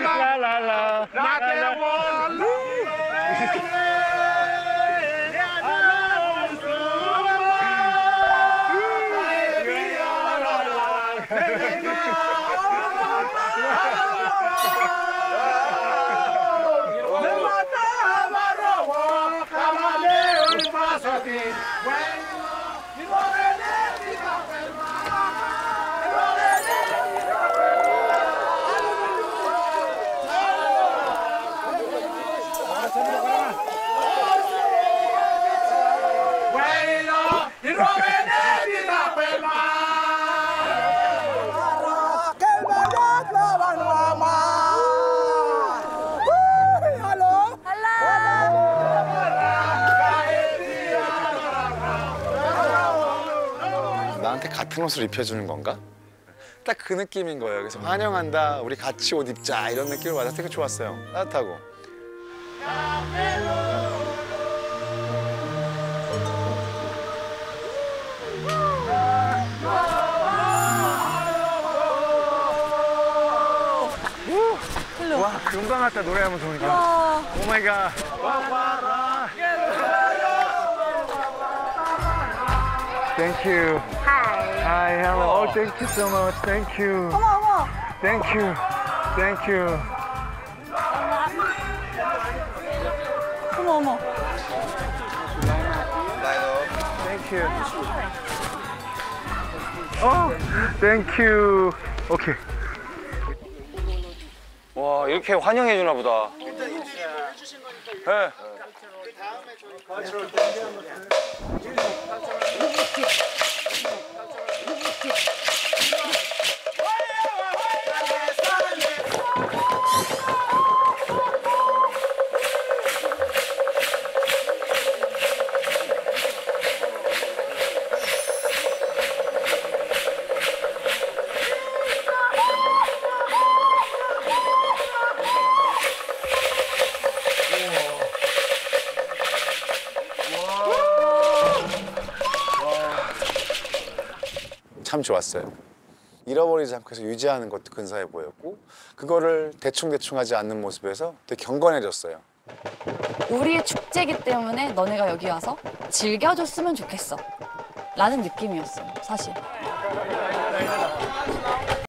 라라라 나한테 같은 옷을 입혀주는 건가? 딱 그 느낌인 거예요. 그래서 환영한다, 우리 같이 옷 입자 이런 느낌을 받아서 되게 좋았어요. 따뜻하고. 와, 금방 왔다 노래하면 좋으니까. 오 마이 갓. Thank you. Hi, hello. Oh, thank you so much. Thank you. 어머. Thank you. Thank you. 어머. Thank you. Oh, thank you. 오케이. 와, 이렇게 환영해 주나 보다. 네. 참 좋았어요. 잃어버리지 않고 해서 유지하는 것도 근사해 보였고 그거를 대충대충 하지 않는 모습에서 되게 경건해졌어요. 우리의 축제이기 때문에 너네가 여기 와서 즐겨줬으면 좋겠어 라는 느낌이었어요, 사실.